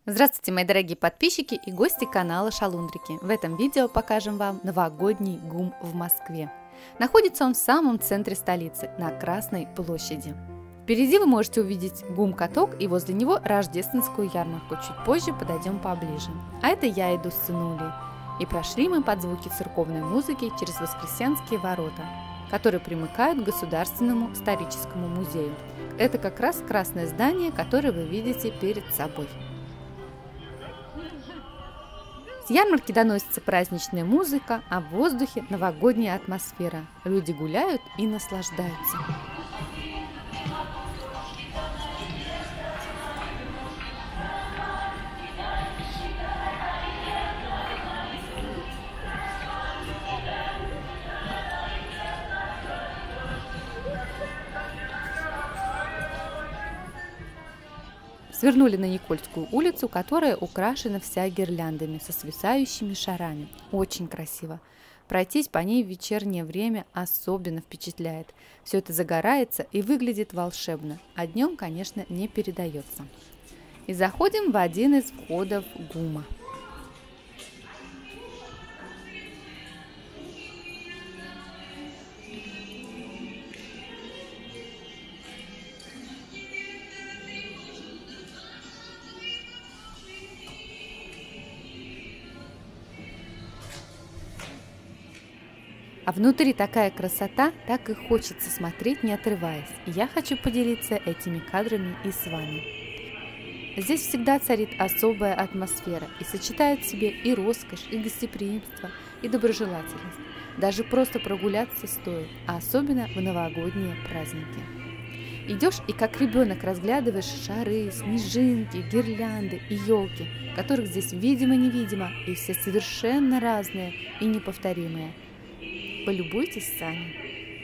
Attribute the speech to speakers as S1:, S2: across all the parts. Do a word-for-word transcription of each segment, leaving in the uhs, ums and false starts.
S1: Здравствуйте, мои дорогие подписчики и гости канала Шалундрики. В этом видео покажем вам новогодний ГУМ в Москве. Находится он в самом центре столицы, на Красной площади. Впереди вы можете увидеть ГУМ-каток и возле него рождественскую ярмарку. Чуть позже подойдем поближе. А это я иду с сынулей. И прошли мы под звуки церковной музыки через Воскресенские ворота, которые примыкают к Государственному историческому музею. Это как раз красное здание, которое вы видите перед собой. С ярмарки доносится праздничная музыка, а в воздухе новогодняя атмосфера. Люди гуляют и наслаждаются. Свернули на Никольскую улицу, которая украшена вся гирляндами со свисающими шарами. Очень красиво. Пройтись по ней в вечернее время особенно впечатляет. Все это загорается и выглядит волшебно, а днем, конечно, не передается. И заходим в один из входов ГУМа. А внутри такая красота, так и хочется смотреть, не отрываясь. И я хочу поделиться этими кадрами и с вами. Здесь всегда царит особая атмосфера и сочетает в себе и роскошь, и гостеприимство, и доброжелательность. Даже просто прогуляться стоит, а особенно в новогодние праздники. Идешь и как ребенок разглядываешь шары, снежинки, гирлянды и елки, которых здесь видимо-невидимо, и все совершенно разные и неповторимые. Полюбуйтесь сами.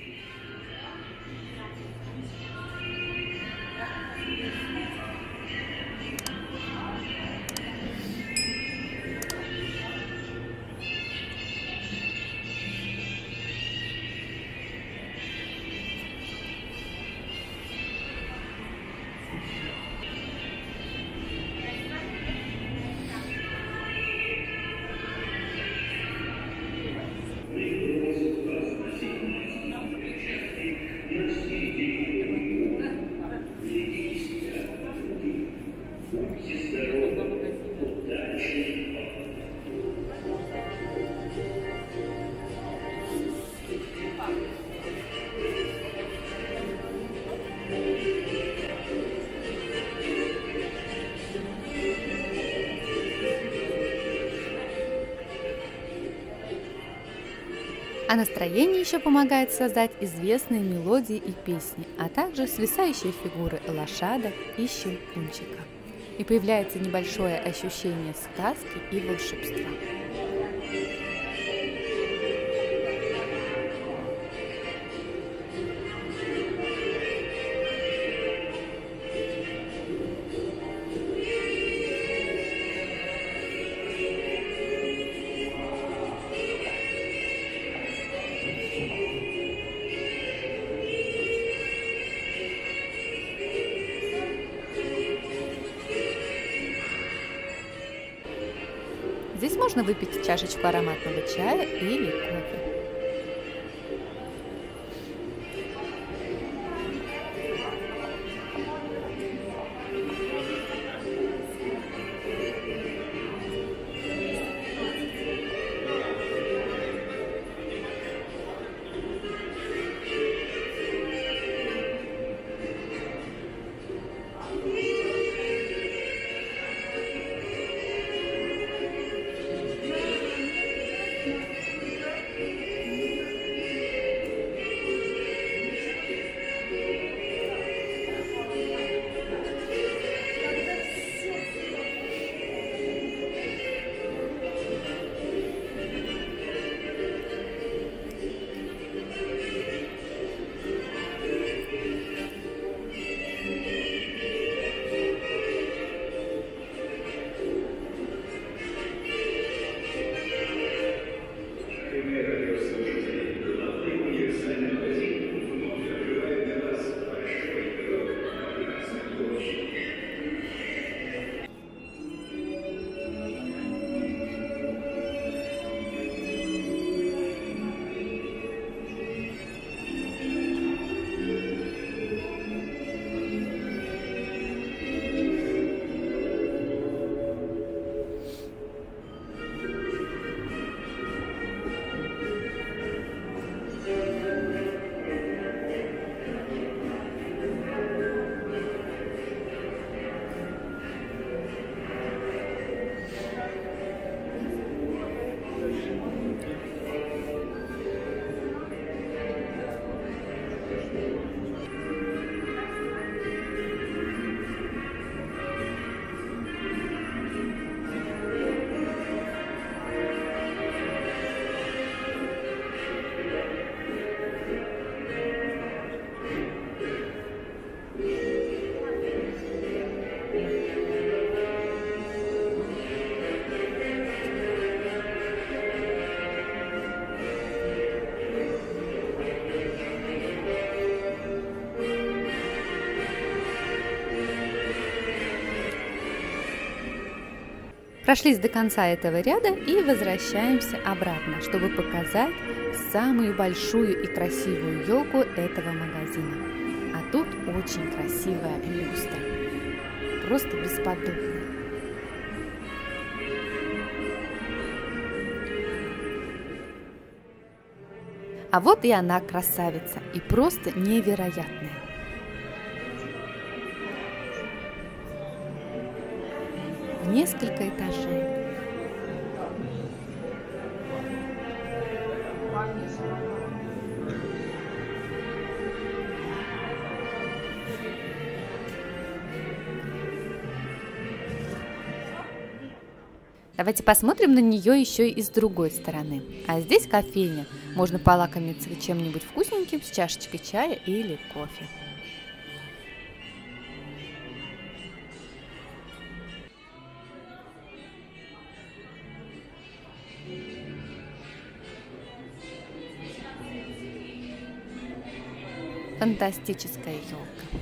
S1: А настроение еще помогает создать известные мелодии и песни, а также свисающие фигуры лошадок и щелкунчика. И появляется небольшое ощущение сказки и волшебства. Здесь можно выпить чашечку ароматного чая или кофе. Прошлись до конца этого ряда и возвращаемся обратно, чтобы показать самую большую и красивую елку этого магазина. А тут очень красивая люстра, просто бесподобная. А вот и она, красавица, и просто невероятная. В несколько этажей. Давайте посмотрим на нее еще и с другой стороны. А здесь кофейня. Можно полакомиться чем-нибудь вкусненьким с чашечкой чая или кофе. Фантастическая елка.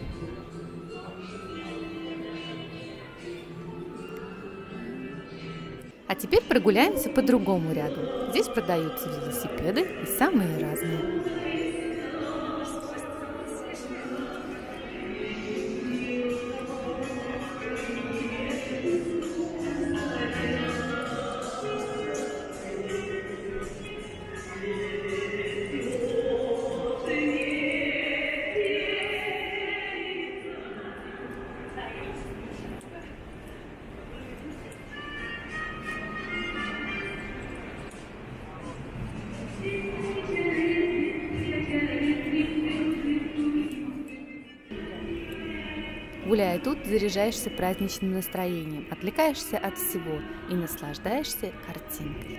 S1: А теперь прогуляемся по другому ряду. Здесь продаются велосипеды и самые разные. Гуляя тут, заряжаешься праздничным настроением, отвлекаешься от всего и наслаждаешься картинкой.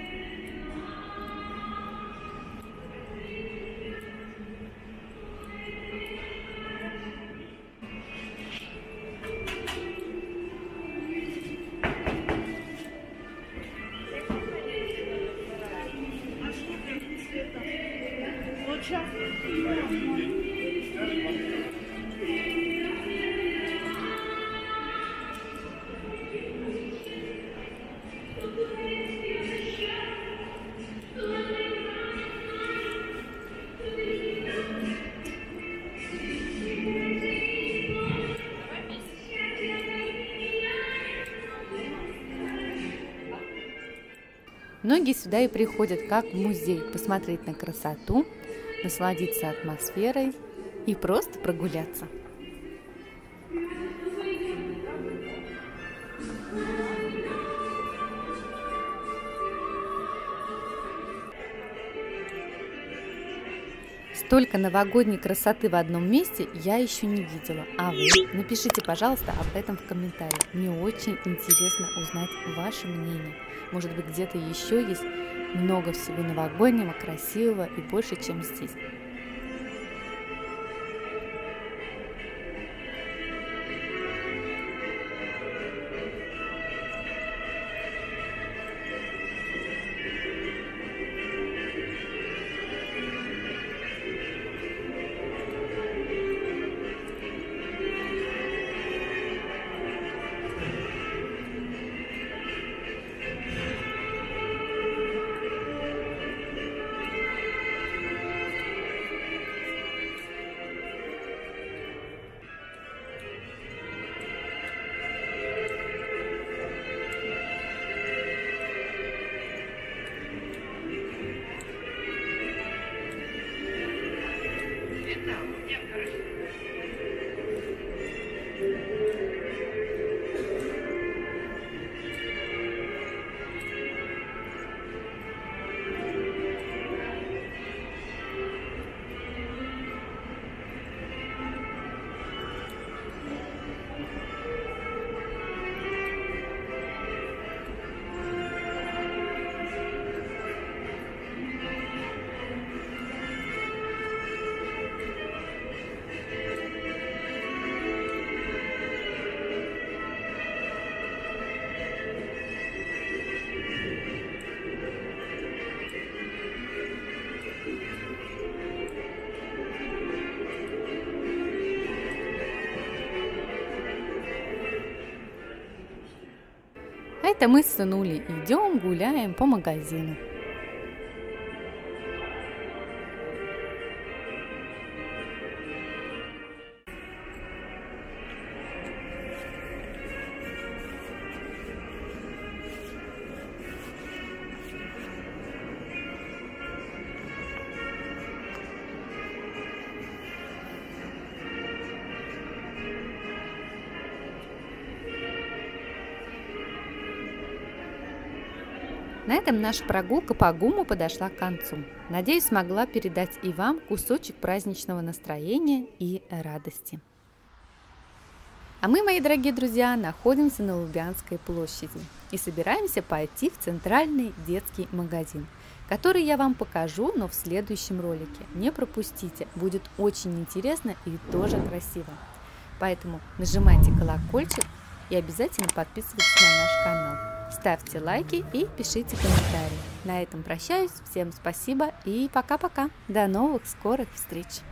S1: Многие сюда и приходят как в музей, посмотреть на красоту, насладиться атмосферой и просто прогуляться. Столько новогодней красоты в одном месте я еще не видела. А вы? Напишите, пожалуйста, об этом в комментариях. Мне очень интересно узнать ваше мнение. Может быть, где-то еще есть много всего новогоднего, красивого и больше, чем здесь. А это мы с сынулей идем, гуляем по магазину. На этом наша прогулка по ГУМу подошла к концу. Надеюсь, смогла передать и вам кусочек праздничного настроения и радости. А мы, мои дорогие друзья, находимся на Лубянской площади и собираемся пойти в центральный детский магазин, который я вам покажу, но в следующем ролике. Не пропустите, будет очень интересно и тоже красиво. Поэтому нажимайте колокольчик и обязательно подписывайтесь на наш канал. Ставьте лайки и пишите комментарии. На этом прощаюсь. Всем спасибо и пока-пока. До новых скорых встреч.